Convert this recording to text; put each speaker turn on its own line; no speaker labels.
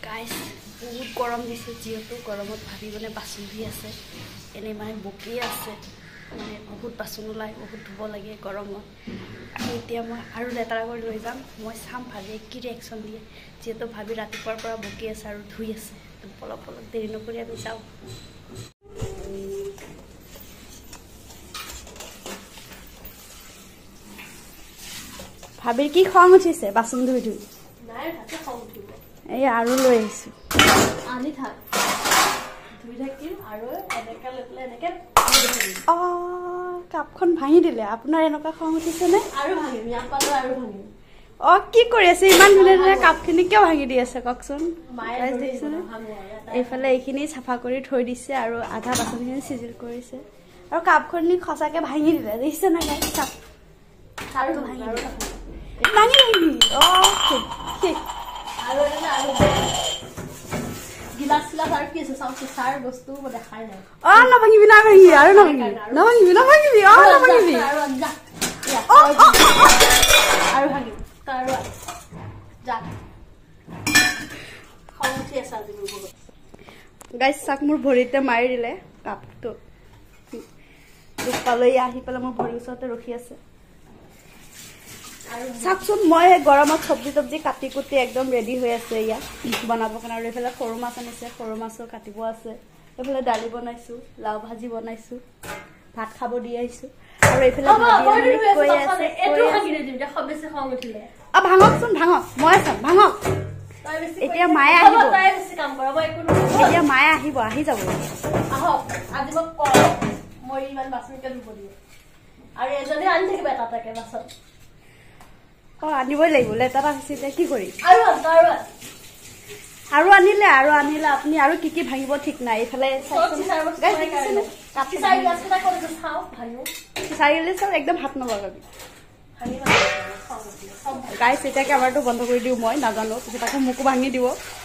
গাইছ বহুত গৰম দিছে যিহেতু গৰমত ভাবি মানে বাচন ধুই আছে এনে মানে বকি আছে মানে বহুত বাচন ওলাই বহুত ধুব লাগে গৰমত আৰু এতিয়া মই আৰু লেতেৰা কৰি লৈ যাম মই চাম ভাবি কি ৰিয়েকশ্যন দিয়ে যিহেতু ভাবি ৰাতিপুৱাৰ পৰা বকি আছে আৰু ধুই আছে অলপ অলপ দেৰি নকৰি আমি যাওঁ ভাবিৰ কি খং উঠিছে বাচন ধুই ধুই
নাই ভাতে খং উঠিব
এই আৰু লৈ আহিছোঁ
আনি থাক ধুই থাকিম আৰু এনেকে লৈ পেলাই এনেকে
কাপখন ভাঙি দিলে আপোনাৰ এনেকুৱা খং উঠিছেনে
আৰু ভাঙিম ইয়াৰ পৰা আৰু ভাঙিম
কি কৰি আছে ইমান ধুনীয়া ধুনীয়া কাপখিনি কিয় ভাঙি দি আছে কওকচোন এইফালে এইখিনি চাফা কৰি থৈ দিছে আৰু আধা বাচনখিনি চিজিল কৰিছে আৰু কাপখিনি সঁচাকৈ ভাঙি দিলে দেখিছে না গাইছ কাপ কাপটো ভাঙি দিলে ভাঙি ঠিক
আৰু গিলাচ চিলাচ আৰু কি আছে চাওঁ চিচাৰ বস্তু দেখাই নাই
নাভাঙিবি নাভাঙিবি আৰু নাভাঙিবি নাভাঙিবি নাভাঙিবি
আৰু ভাঙিম আৰু যা খং উঠি আছে আজি মোৰ বহুত
গাইছ চাক মোৰ ভৰিতে মাৰি দিলে কাপটো দুখ পালৈ আহি পেলাই মোৰ ভৰিৰ ওচৰতে ৰখি আছে চাওকচোন মই গৰমত চব্জি তব্জি কাটি কুটি একদম ৰেডি হৈ আছে ইয়াত বনাবৰ কাৰণে আৰু এইফালে সৰু মাছ আনিছে সৰু মাছো কাটিব আছে এইফালে দালি বনাইছোঁ লাও ভাজি বনাইছোঁ ভাত খাব দি আহিছোঁ আৰু এইফালে ভাঙকচোন ভাঙক মই চাম ভাঙক এতিয়া মায়ে আহিব এতিয়া মায়ে আহিব আহি যাব
আজি মই ইমান বাচনকে ধুব দিওঁ আৰু এজনে আনি থাকিব এটা এটাকে বাচন
আনিবই লাগিব লেতেৰা হৈছে এতিয়া কি কৰিম আৰু আনিলে আপুনি আৰু কি কি ভাঙিব ঠিক নাই এইফালে একদম হাত নলগাবি গাইছ এতিয়া কেমেৰাটো বন্ধ কৰি দিওঁ মই নাজানো পিছত আকৌ মোকো ভাঙি দিব